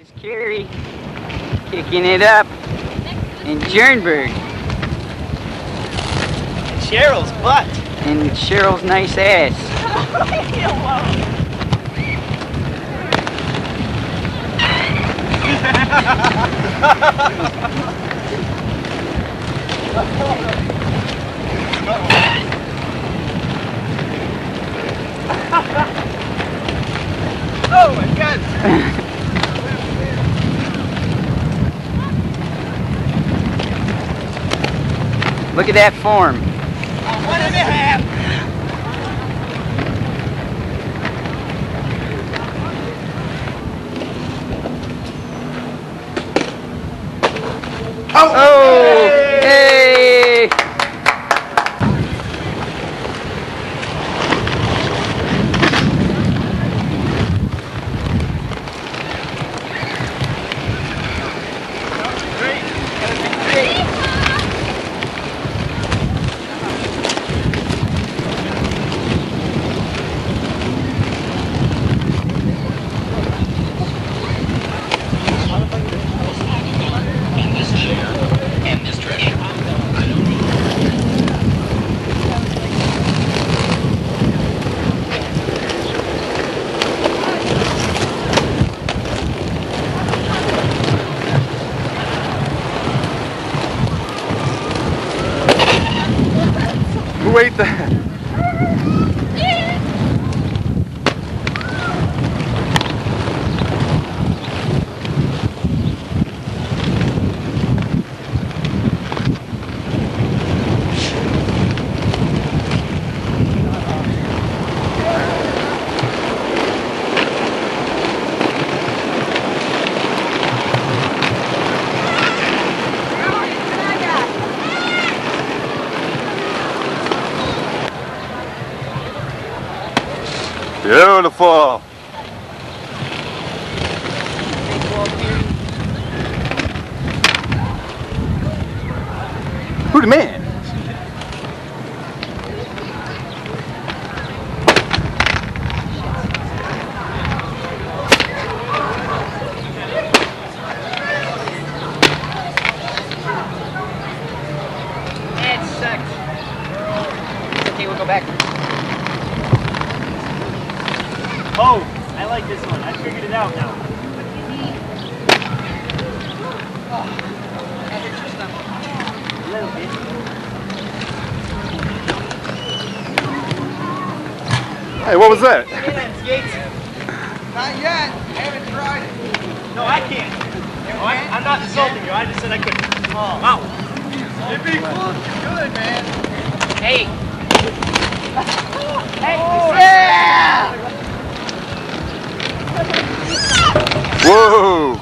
Carrie kicking it up in Jernberg. And Cheryl's butt. And Cheryl's nice ass. Oh my God! Look at that form. 1.5. Oh! Hey! Who ate that? Beautiful. Who the man? It sucks. It's okay, we'll go back. Oh, I like this one. I figured it out now. A little bit. Hey, what was that? Skates. Not yet. I haven't tried it. No, I can't. No, I'm not insulting you. I just said I couldn't. Oh. Wow. It'd be cool if you could, man. Hey! Yeah! Whoa!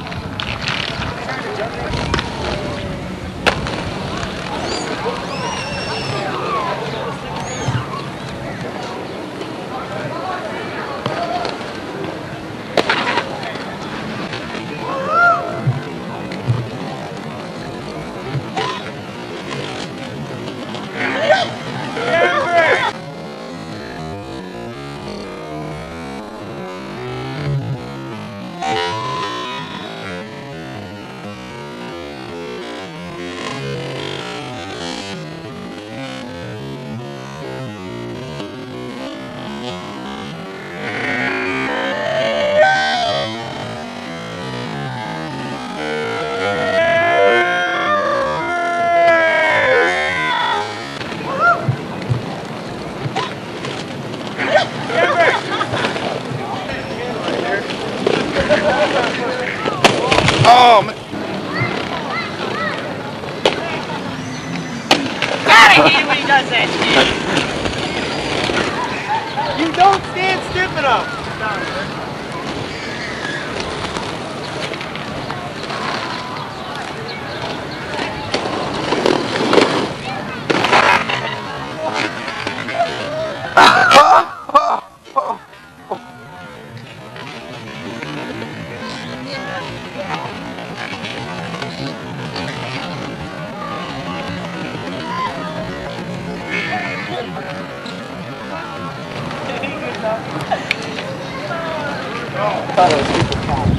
Oh, man. God, I hate it when he does that shit. You don't stand stiff enough. I thought it was super fun.